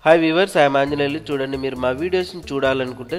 Hi viewers, I'm Anjaneyulu. చూడండి, మీరు మా వీడియోస్ని చూడాలనుకుంటే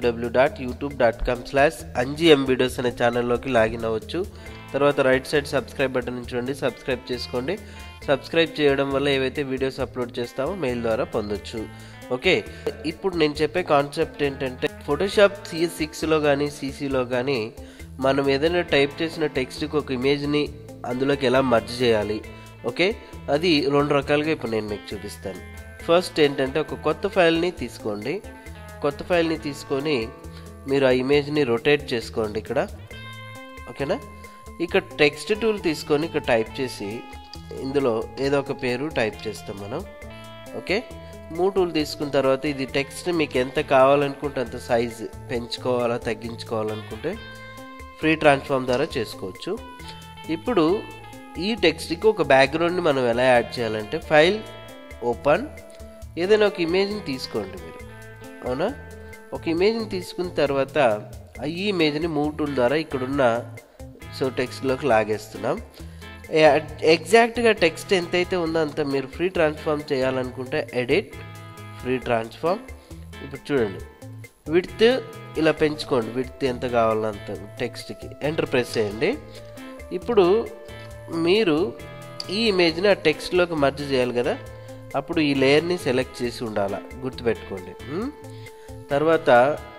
www.youtube.com/angmvideos అనే ఛానల్లోకి లాగిన్ అవ్వచ్చు. తర్వాత రైట్ సైడ్ సబ్స్క్రైబ్ బటన్ చూడండి, సబ్స్క్రైబ్ చేసుకోండి. సబ్స్క్రైబ్ చేయడం వల్ల ఏవైతే వీడియోస్ అప్లోడ్ చేస్తామో మెయిల్ ద్వారా పొందొచ్చు. ఓకే, ఇప్పుడు నేను చెప్పే కాన్సెప్ట్ ఏంటంటే, ఫోటోషాప్ CS6లో కానీ CCలో కానీ మనం ఏదైనా టైప్ చేసిన టెక్స్ట్కి ఒక ఇమేజ్ని అందులోకి ఎలా మర్జ్ చేయాలి. ఓకే, అది రెండు రకాలుగా ఇప్పుడు నేను మీకు చూపిస్తాను. ఫస్ట్ ఏంటంటే, ఒక కొత్త ఫైల్ని తీసుకోండి. కొత్త ఫైల్ని తీసుకొని మీరు ఆ ఇమేజ్ని రొటేట్ చేసుకోండి ఇక్కడ. ఓకేనా, ఇక్కడ టెక్స్ట్ టూల్ తీసుకొని ఇక్కడ టైప్ చేసి ఇందులో ఏదో ఒక పేరు టైప్ చేస్తాం మనం. ఓకే, మూవ్ టూల్ తీసుకున్న తర్వాత ఇది టెక్స్ట్ మీకు ఎంత కావాలనుకుంటే అంత సైజ్ పెంచుకోవాలా తగ్గించుకోవాలనుకుంటే ఫ్రీ ట్రాన్స్ఫార్మ్ ద్వారా చేసుకోవచ్చు. ఇప్పుడు ఈ టెక్స్ట్కి ఒక బ్యాక్గ్రౌండ్ని మనం ఎలా యాడ్ చేయాలంటే, ఫైల్ ఓపెన్, ఏదైనా ఒక ఇమేజ్ని తీసుకోండి మీరు. అవునా, ఒక ఇమేజ్ని తీసుకున్న తర్వాత ఈ ఇమేజ్ని మూవ్ టూల్ ద్వారా ఇక్కడున్న టెక్స్ట్లోకి లాగేస్తున్నాం. ఎగ్జాక్ట్గా టెక్స్ట్ ఎంతైతే ఉందో అంత మీరు ఫ్రీ ట్రాన్స్ఫార్మ్ చేయాలనుకుంటే ఎడిట్, ఫ్రీ ట్రాన్స్ఫార్మ్. ఇప్పుడు చూడండి, విడ్త్ ఇలా పెంచుకోండి, విడ్త్ ఎంత కావాలో అంత టెక్స్ట్కి. ఎంటర్ ప్రెస్ చేయండి. ఇప్పుడు మీరు ఈ ఇమేజ్ని ఆ టెక్స్ట్లోకి మర్జ్ చేయాలి కదా, అప్పుడు ఈ లేయర్ని సెలెక్ట్ చేసి ఉండాలి, గుర్తుపెట్టుకోండి. తర్వాత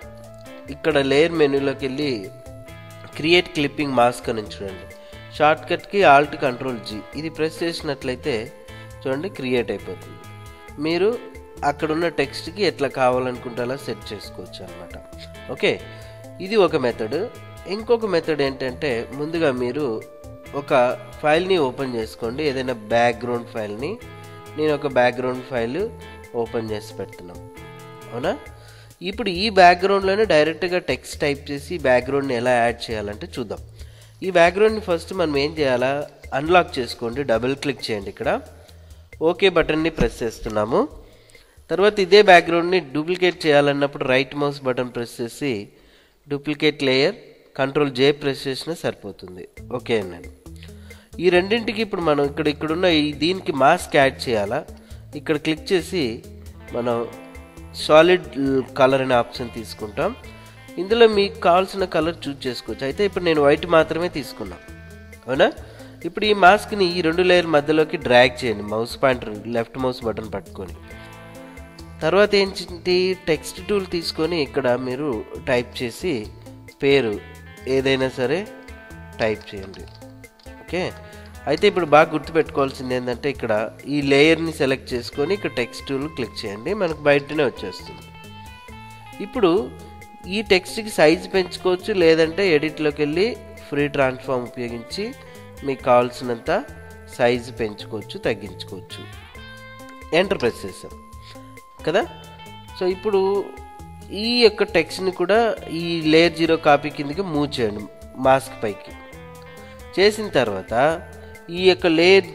ఇక్కడ లేయర్ మెనూలోకి వెళ్ళి క్రియేట్ క్లిప్పింగ్ మాస్క్ అని చూడండి. షార్ట్కట్కి Alt Ctrl G ఇది ప్రెస్ చేసినట్లయితే చూడండి క్రియేట్ అయిపోతుంది. మీరు అక్కడున్న టెక్స్ట్కి ఎట్లా కావాలనుకుంటే అలా సెట్ చేసుకోవచ్చు అనమాట. ఓకే, ఇది ఒక మెథడ్. ఇంకొక మెథడ్ ఏంటంటే, ముందుగా మీరు ఒక ఫైల్ని ఓపెన్ చేసుకోండి, ఏదైనా బ్యాక్గ్రౌండ్ ఫైల్ని. నేను ఒక బ్యాక్గ్రౌండ్ ఫైల్ ఓపెన్ చేసి పెడుతున్నాను. అవునా, ఇప్పుడు ఈ బ్యాక్గ్రౌండ్లోనే డైరెక్ట్గా టెక్స్ట్ టైప్ చేసి బ్యాక్గ్రౌండ్ని ఎలా యాడ్ చేయాలంటే చూద్దాం. ఈ బ్యాక్గ్రౌండ్ని ఫస్ట్ మనం ఏం చేయాలా, అన్లాక్ చేసుకోండి, డబుల్ క్లిక్ చేయండి. ఇక్కడ ఓకే బటన్ని ప్రెస్ చేస్తున్నాము. తర్వాత ఇదే బ్యాక్గ్రౌండ్ని డూప్లికేట్ చేయాలన్నప్పుడు రైట్ మౌస్ బటన్ ప్రెస్ చేసి duplicate layer Ctrl J press చేసినా సరిపోతుంది. ఓకే అండి, ఈ రెండింటికి ఇప్పుడు మనం ఇక్కడున్న దీనికి మాస్క్ యాడ్ చేయాలా. ఇక్కడ క్లిక్ చేసి మనం సాలిడ్ కలర్ అనే ఆప్షన్ తీసుకుంటాం. ఇందులో మీకు కావాల్సిన కలర్ చూజ్ చేసుకోవచ్చు. అయితే ఇప్పుడు నేను వైట్ మాత్రమే తీసుకున్నాను. అవునా, ఇప్పుడు ఈ మాస్క్ని ఈ రెండు లేయర్ మధ్యలోకి డ్రాగ్ చేయండి, mouse pointer left mouse button పట్టుకొని. తర్వాత ఏంటి, టెక్స్ట్ టూల్ తీసుకొని ఇక్కడ మీరు టైప్ చేసి పేరు ఏదైనా సరే టైప్ చేయండి. ఓకే, అయితే ఇప్పుడు బాగా గుర్తుపెట్టుకోవాల్సింది ఏంటంటే, ఇక్కడ ఈ లేయర్ని సెలెక్ట్ చేసుకొని ఇక్కడ టెక్స్ట్ టూల్ క్లిక్ చేయండి, మనకు బయటనే వచ్చేస్తుంది. ఇప్పుడు ఈ టెక్స్ట్కి సైజ్ పెంచుకోవచ్చు, లేదంటే ఎడిట్లోకి వెళ్ళి ఫ్రీ ట్రాన్స్ఫార్మ్ ఉపయోగించి మీకు కావాల్సినంత సైజు పెంచుకోవచ్చు తగ్గించుకోవచ్చు. ఎంటర్ ప్రెస్ చేసాం కదా. సో ఇప్పుడు ఈ యొక్క టెక్స్ట్ని కూడా ఈ లేయర్ 0 కాపీ కిందకి మూవ్ చేయండి, మాస్క్ పైకి. చేసిన తర్వాత ఈ యొక్క లేయర్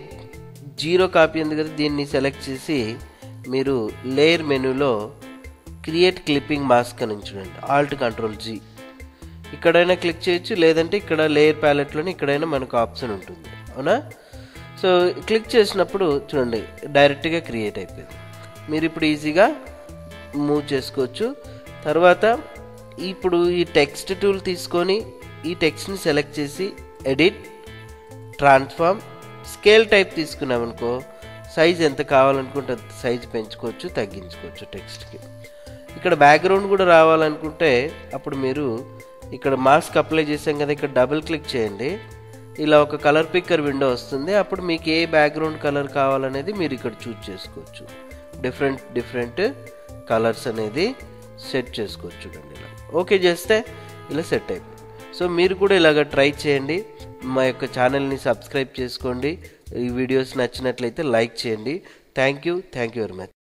0 కాపీ ఉంది కదా, దీన్ని సెలెక్ట్ చేసి మీరు లేయర్ మెనూలో క్రియేట్ క్లిప్పింగ్ మాస్క్ అని చూడండి, Alt Ctrl G. ఇక్కడైనా క్లిక్ చేయొచ్చు, లేదంటే ఇక్కడ లేయర్ ప్యాలెట్లోనే ఇక్కడైనా మనకు ఆప్షన్ ఉంటుంది. అవునా, సో క్లిక్ చేసినప్పుడు చూడండి డైరెక్ట్గా క్రియేట్ అయిపోయింది. మీరు ఇప్పుడు ఈజీగా మూవ్ చేసుకోవచ్చు. తర్వాత ఇప్పుడు ఈ టెక్స్ట్ టూల్ తీసుకొని ఈ టెక్స్ట్ని సెలెక్ట్ చేసి ఎడిట్, ట్రాన్స్ఫార్మ్, స్కేల్ టైప్ తీసుకున్నామనుకో సైజ్ ఎంత కావాలనుకుంటే సైజ్ పెంచుకోవచ్చు తగ్గించుకోవచ్చు టెక్స్ట్కి. ఇక్కడ బ్యాక్గ్రౌండ్ కూడా రావాలనుకుంటే అప్పుడు మీరు ఇక్కడ మాస్క్ అప్లై చేసాం కదా, ఇక్కడ డబుల్ క్లిక్ చేయండి, ఇలా ఒక కలర్ పిక్కర్ విండో వస్తుంది. అప్పుడు మీకు ఏ బ్యాక్గ్రౌండ్ కలర్ కావాలనేది మీరు ఇక్కడ చూజ్ చేసుకోవచ్చు. డిఫరెంట్ కలర్స్ అనేది సెట్ చేసుకోవచ్చు. చూడండి, ఇలా ఓకే చేస్తే ఇలా సెట్ అయిపోయింది. సో మీరు కూడా ఇలాగ ట్రై చేయండి. మా యొక్క ఛానల్ని సబ్స్క్రైబ్ చేసుకోండి. ఈ వీడియోస్ నచ్చినట్లయితే లైక్ చేయండి. Thank you very much.